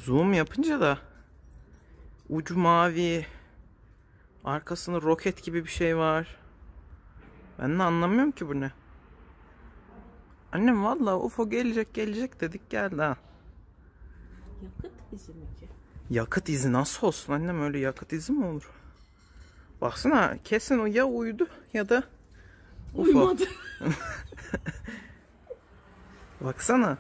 Zoom yapınca da ucu mavi, arkasında roket gibi bir şey var. Ben de anlamıyorum ki bu ne. Annem vallahi UFO gelecek dedik, geldi ha. Yakıt izi mi ki? Yakıt izi nasıl olsun annem, öyle yakıt izi mi olur? Baksana, kesin o ya uyudu ya da UFO. Uyumadı. Baksana.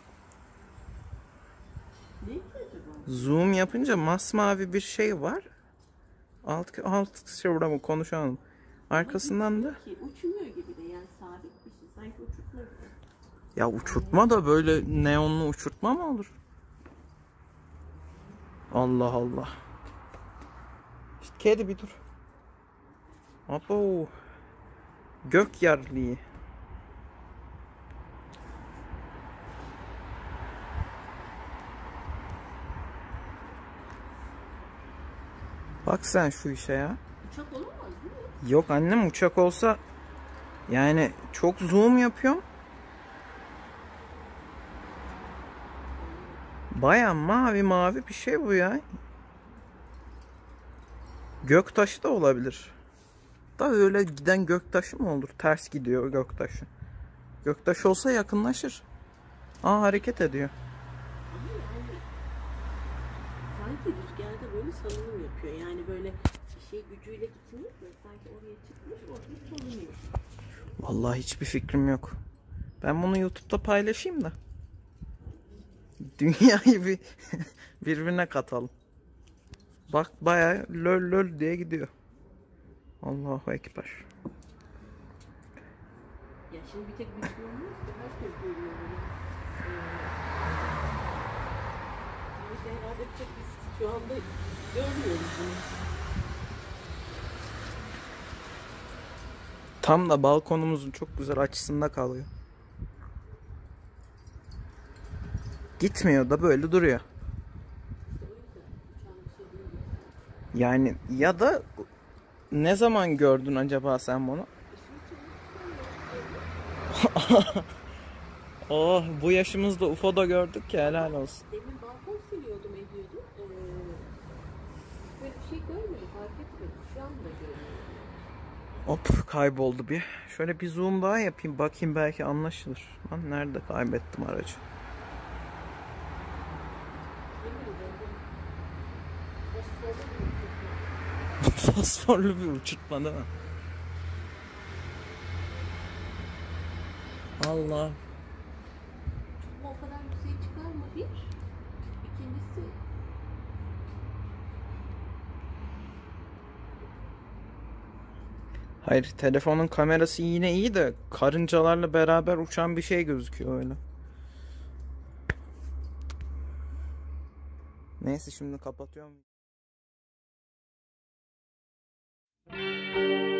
Ne ki acaba? Zoom yapınca masmavi bir şey var. Alt şurada mı konuşalım. Arkasından da Ki uçmuyor gibi de, yani sabit bir şey. Sanki uçurtma gibi. ya uçurtma da böyle neonlu uçurtma mı olur? Allah Allah. İşte kedi bir dur. Abo. Gök yarlığı. Bak sen şu işe ya. Uçak olamaz değil mi? Yok annem, uçak olsa yani çok zoom yapıyorum. Baya mavi bir şey bu ya. Göktaşı da olabilir. Da öyle giden göktaşı mı olur? Ters gidiyor göktaşı. Göktaşı olsa yakınlaşır. Aa, hareket ediyor. Ama yani sanki rüzgarda böyle salınım yapıyor. Yani böyle bir şey gücüyle gitmiyor da sanki oraya çıkmış, orada salınıyor. Vallahi hiçbir fikrim yok. Ben bunu YouTube'da paylaşayım da. Dünyayı birbirine katalım. Bak bayağı löl löl diye gidiyor. Allahu Ekber. Ya şimdi bir tek biz görmüyoruz ki, herkes görüyor bunu. Ama herhalde bir tek biz şu anda görmüyoruz bunu. Tam da balkonumuzun çok güzel açısında kalıyor. Gitmiyor da böyle duruyor. İşte o yüzden uçan bir şey değil. Yani ya da ne zaman gördün acaba sen bunu? Oh, bu yaşımızda UFO'da gördük ya, helal olsun. Demin balkon siliyordum, ediyordum. Böyle bir şey görmedim, fark etmedim. Şu anda görüyorum. Hop, kayboldu bir. Şöyle bir zoom daha yapayım, bakayım belki anlaşılır. Lan nerede kaybettim aracı? Fosforlu bir uçurtma değil mi? Allah. Bu o kadar yükseğe çıkar mı bir? İkincisi, Hayır, telefonun kamerası yine iyi de karıncalarla beraber uçan bir şey gözüküyor öyle. Neyse, şimdi kapatıyorum.